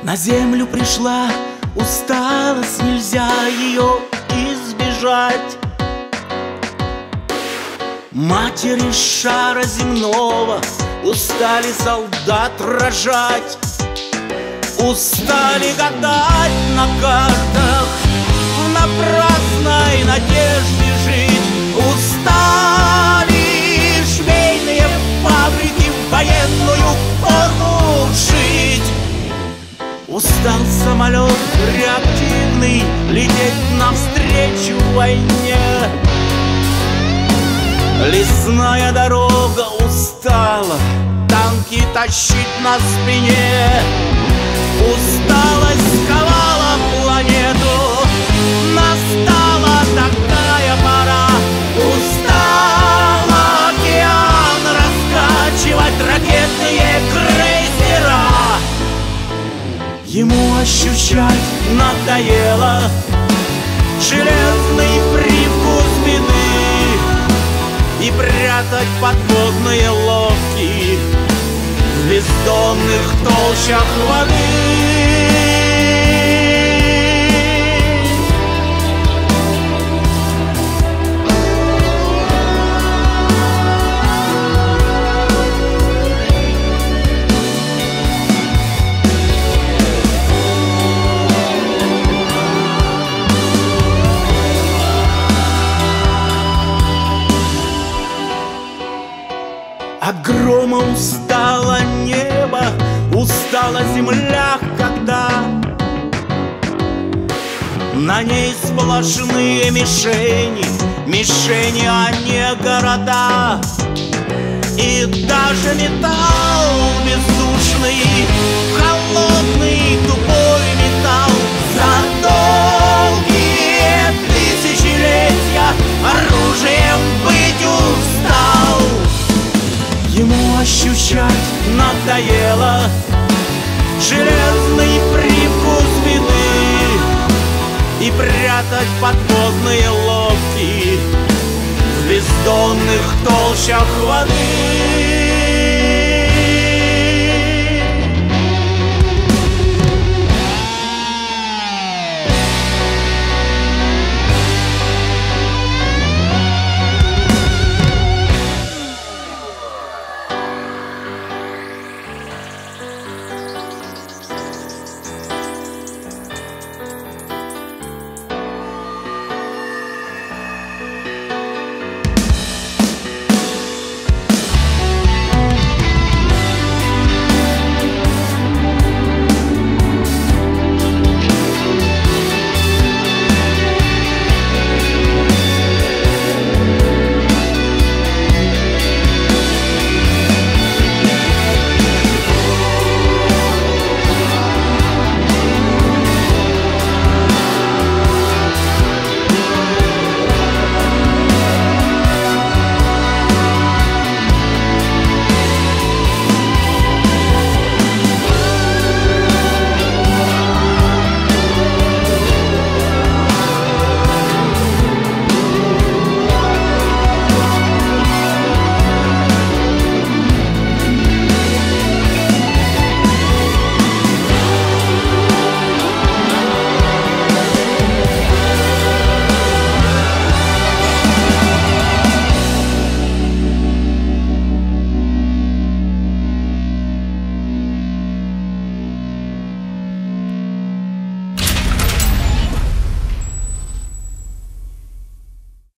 На землю пришла усталость, нельзя ее избежать. Матери шара земного устали солдат рожать, устали гадать на картах, в напрасной надежде жить. Устали швейные фабрики в военную форму шить. Устал самолет реактивный лететь навстречу войне. Лесная дорога устала танки тащить на спине. Усталость сковала планету, настала такая пора. Устал океан раскачивать ракетные крейсера. Ему ощущать надоело железный привкус беды и прятать подводные лодки в бездонных толщах воды. От грома устало небо, устала земля, когда на ней сплошные мишени, мишени, а не города. И даже металл бездушный, холодный, тупой металл за долгие тысячелетия оружием быть устал. Ему ощущать надоело железный привкус беды и прятать подводные лодки в бездонных толщах воды.